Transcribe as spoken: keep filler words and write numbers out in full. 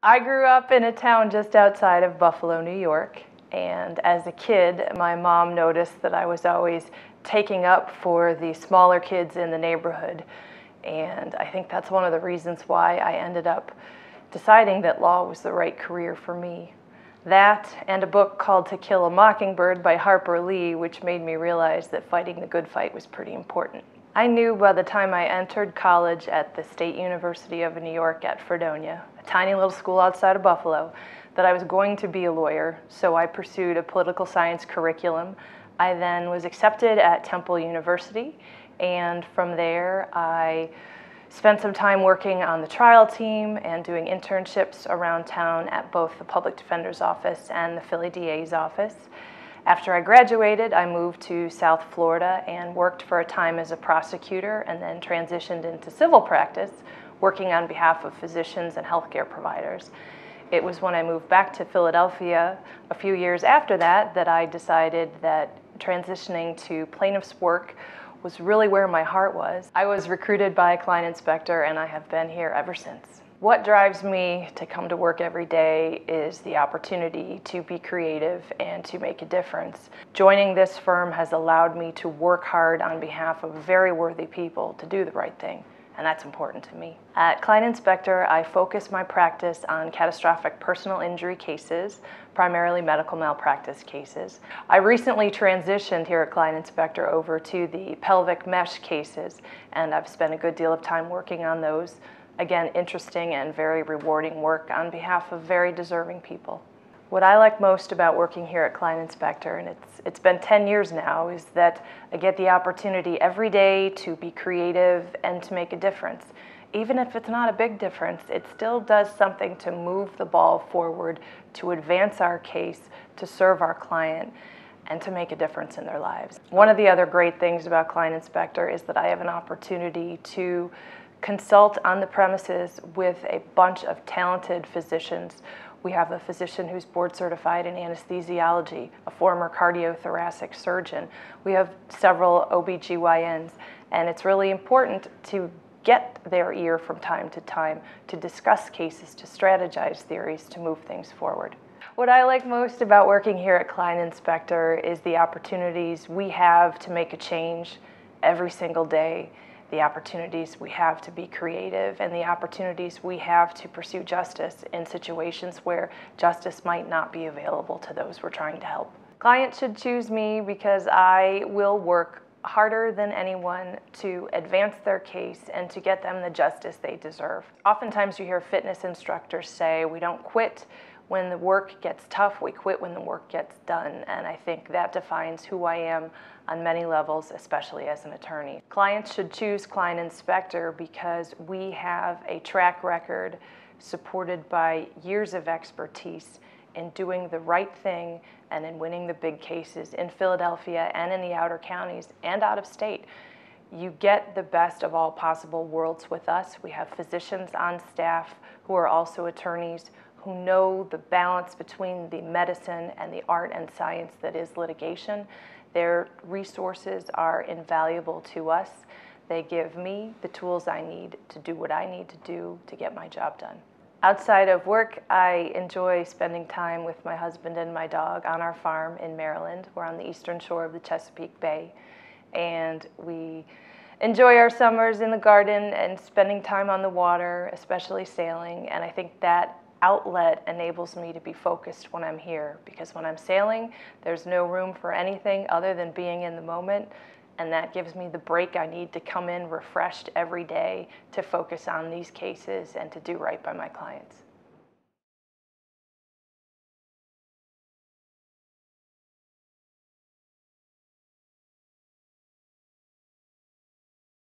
I grew up in a town just outside of Buffalo, New York, and as a kid, my mom noticed that I was always taking up for the smaller kids in the neighborhood, and I think that's one of the reasons why I ended up deciding that law was the right career for me. That and a book called To Kill a Mockingbird by Harper Lee, which made me realize that fighting the good fight was pretty important. I knew by the time I entered college at the State University of New York at Fredonia, a tiny little school outside of Buffalo, that I was going to be a lawyer, so I pursued a political science curriculum. I then was accepted at Temple University, and from there I spent some time working on the trial team and doing internships around town at both the Public Defender's Office and the Philly D A's office. After I graduated, I moved to South Florida and worked for a time as a prosecutor and then transitioned into civil practice, working on behalf of physicians and healthcare providers. It was when I moved back to Philadelphia a few years after that that I decided that transitioning to plaintiff's work was really where my heart was. I was recruited by a client inspector and I have been here ever since. What drives me to come to work every day is the opportunity to be creative and to make a difference. Joining this firm has allowed me to work hard on behalf of very worthy people to do the right thing, and that's important to me. At Client Inspector, I focus my practice on catastrophic personal injury cases, primarily medical malpractice cases. I recently transitioned here at Client Inspector over to the pelvic mesh cases, and I've spent a good deal of time working on those. Again, interesting and very rewarding work on behalf of very deserving people. What I like most about working here at Client Inspector, and it's, it's been ten years now, is that I get the opportunity every day to be creative and to make a difference. Even if it's not a big difference, it still does something to move the ball forward, to advance our case, to serve our client, and to make a difference in their lives. One of the other great things about Client Inspector is that I have an opportunity to consult on the premises with a bunch of talented physicians. We have a physician who's board certified in anesthesiology, a former cardiothoracic surgeon. We have several O B G Y Ns, and it's really important to get their ear from time to time to discuss cases, to strategize theories, to move things forward. What I like most about working here at Client Inspector is the opportunities we have to make a change every single day, the opportunities we have to be creative, and the opportunities we have to pursue justice in situations where justice might not be available to those we're trying to help. Clients should choose me because I will work harder than anyone to advance their case and to get them the justice they deserve. Oftentimes you hear fitness instructors say, we don't quit when the work gets tough, we quit when the work gets done, and I think that defines who I am on many levels, especially as an attorney. Clients should choose Client Inspector because we have a track record supported by years of expertise in doing the right thing and in winning the big cases in Philadelphia and in the outer counties and out of state. You get the best of all possible worlds with us. We have physicians on staff who are also attorneys who know the balance between the medicine and the art and science that is litigation. Their resources are invaluable to us. They give me the tools I need to do what I need to do to get my job done. Outside of work, I enjoy spending time with my husband and my dog on our farm in Maryland. We're on the eastern shore of the Chesapeake Bay, and we enjoy our summers in the garden and spending time on the water, especially sailing, and I think that outlet enables me to be focused when I'm here, because when I'm sailing, there's no room for anything other than being in the moment, and that gives me the break I need to come in refreshed every day to focus on these cases and to do right by my clients.